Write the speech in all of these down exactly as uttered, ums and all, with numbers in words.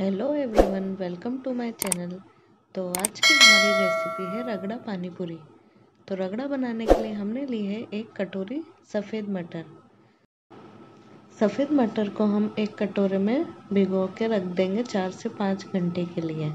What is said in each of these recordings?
Hello everyone, welcome to my channel. तो आज की हमारी रेसिपी है रगड़ा पानी पूरी। तो रगड़ा बनाने के लिए हमने ली है एक कटोरी सफ़ेद मटर। सफ़ेद मटर को हम एक कटोरे में भिगो के रख देंगे चार से पाँच घंटे के लिए।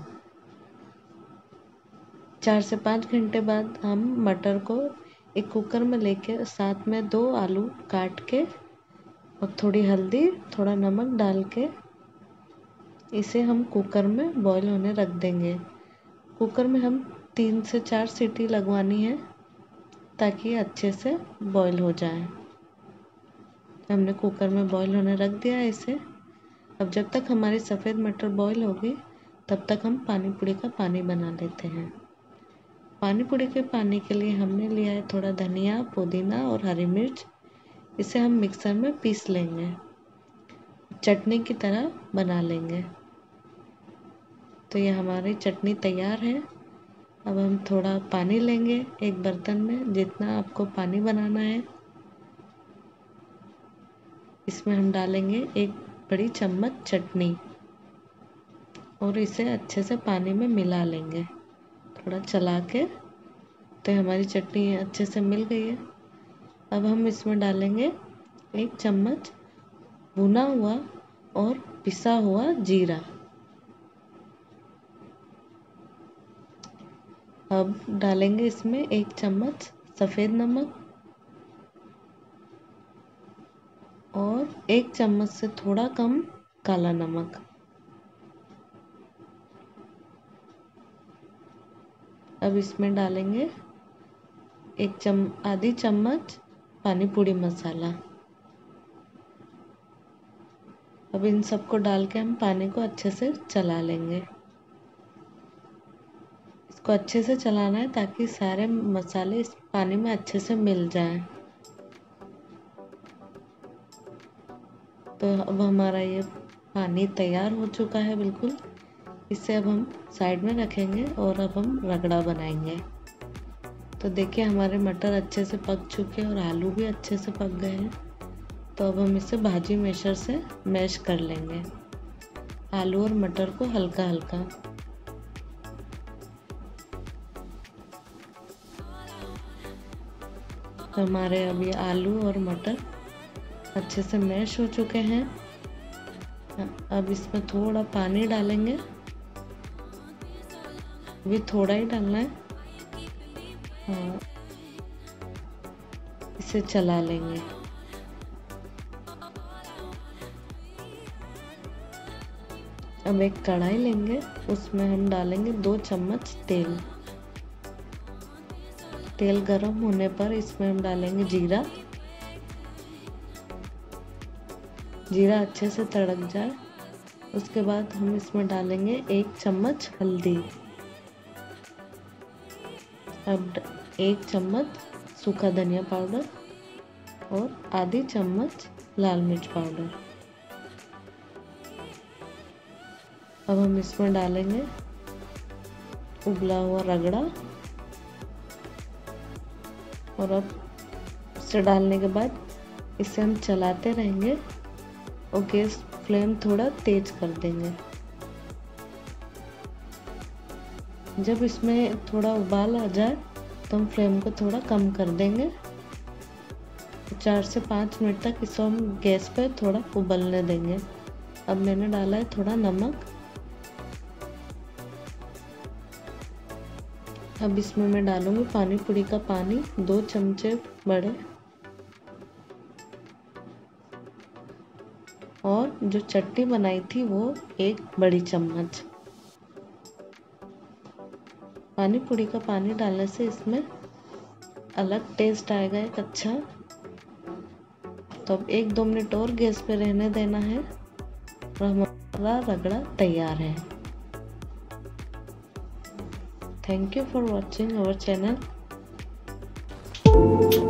चार से पाँच घंटे बाद हम मटर को एक कुकर में लेके साथ में दो आलू काट के और थोड़ी हल्दी, थोड़ा नमक डाल के इसे हम कुकर में बॉईल होने रख देंगे। कुकर में हम तीन से चार सीटी लगवानी है ताकि अच्छे से बॉईल हो जाए। हमने कुकर में बॉईल होने रख दिया है इसे। अब जब तक हमारी सफ़ेद मटर बॉईल होगी तब तक हम पानी पूरी का पानी बना लेते हैं। पानी पूरी के पानी के लिए हमने लिया है थोड़ा धनिया, पुदीना और हरी मिर्च। इसे हम मिक्सर में पीस लेंगे, चटनी की तरह बना लेंगे। तो ये हमारी चटनी तैयार है। अब हम थोड़ा पानी लेंगे एक बर्तन में, जितना आपको पानी बनाना है। इसमें हम डालेंगे एक बड़ी चम्मच चटनी और इसे अच्छे से पानी में मिला लेंगे थोड़ा चला के। तो हमारी चटनी अच्छे से मिल गई है। अब हम इसमें डालेंगे एक चम्मच भुना हुआ और पिसा हुआ जीरा। अब डालेंगे इसमें एक चम्मच सफ़ेद नमक और एक चम्मच से थोड़ा कम काला नमक। अब इसमें डालेंगे एक चम आधी चम्मच पानी पूरी मसाला। अब इन सबको डाल के हम पानी को अच्छे से चला लेंगे। इसको अच्छे से चलाना है ताकि सारे मसाले इस पानी में अच्छे से मिल जाएं। तो अब हमारा ये पानी तैयार हो चुका है बिल्कुल। इसे अब हम साइड में रखेंगे और अब हम रगड़ा बनाएंगे। तो देखिए हमारे मटर अच्छे से पक चुके हैं और आलू भी अच्छे से पक गए हैं। तो अब हम इसे भाजी मैशर से मैश कर लेंगे, आलू और मटर को हल्का हल्का। हमारे अब ये आलू और मटर अच्छे से मैश हो चुके हैं। अब इसमें थोड़ा पानी डालेंगे, भी थोड़ा ही डालना है। हाँ, इसे चला लेंगे। अब एक कढ़ाई लेंगे, उसमें हम डालेंगे दो चम्मच तेल। तेल गरम होने पर इसमें हम डालेंगे जीरा। जीरा अच्छे से तड़क जाए उसके बाद हम इसमें डालेंगे एक चम्मच हल्दी। अब एक चम्मच सूखा धनिया पाउडर और आधी चम्मच लाल मिर्च पाउडर। अब हम इसमें डालेंगे उबला हुआ रगड़ा और अब इसे डालने के बाद इसे हम चलाते रहेंगे और गैस फ्लेम थोड़ा तेज कर देंगे। जब इसमें थोड़ा उबाल आ जाए तो हम फ्लेम को थोड़ा कम कर देंगे। चार से पाँच मिनट तक इसको हम गैस पे थोड़ा उबलने देंगे। अब मैंने डाला है थोड़ा नमक। अब इसमें मैं डालूंगी पानी पूरी का पानी, दो चमचे बड़े, और जो चटनी बनाई थी वो एक बड़ी चम्मच। पानी पूरी का पानी डालने से इसमें अलग टेस्ट आएगा एक अच्छा। तो अब एक दो मिनट और गैस पे रहने देना है और हमारा रगड़ा तैयार है। Thank you for watching our channel.